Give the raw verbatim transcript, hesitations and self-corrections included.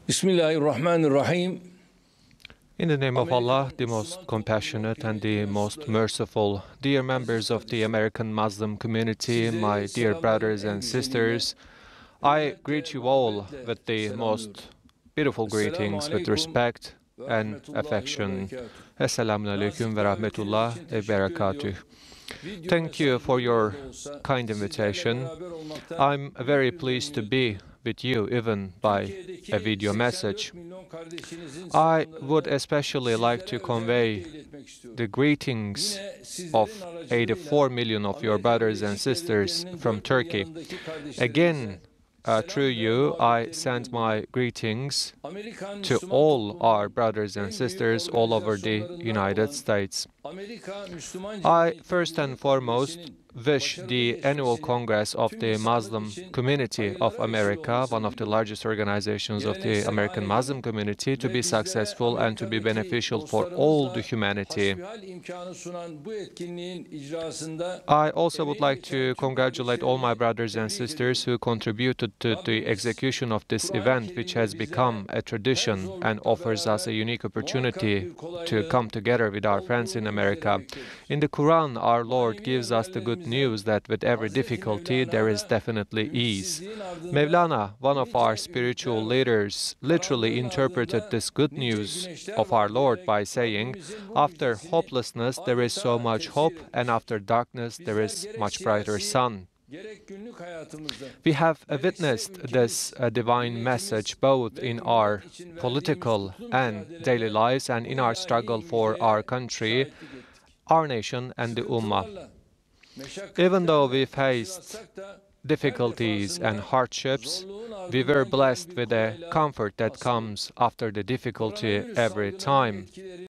Bismillahirrahmanirrahim. In the name of Allah, the most compassionate and the most merciful, dear members of the American Muslim community, my dear brothers and sisters, I greet you all with the most beautiful greetings, with respect and affection. Assalamu alaikum wa rahmatullah wa barakatuh. Thank you for your kind invitation. I'm very pleased to be with you, even by a video message. I would especially like to convey the greetings of eighty-four million of your brothers and sisters from Turkey. Again, uh, through you, I send my greetings to all our brothers and sisters all over the United States. I first and foremost wish the annual Congress of the Muslim Community of America, one of the largest organizations of the American Muslim community, to be successful and to be beneficial for all the humanity. I also would like to congratulate all my brothers and sisters who contributed to the execution of this event, which has become a tradition and offers us a unique opportunity to come together with our friends in America. In the Quran, our Lord gives us the good news that with every difficulty there is definitely ease. Mevlana, one of our spiritual leaders, literally interpreted this good news of our Lord by saying, after hopelessness there is so much hope, and after darkness there is much brighter sun. We have uh, witnessed this uh, divine message both in our political and daily lives and in our struggle for our country, our nation and the Ummah. Even though we faced difficulties and hardships, we were blessed with a comfort that comes after the difficulty every time.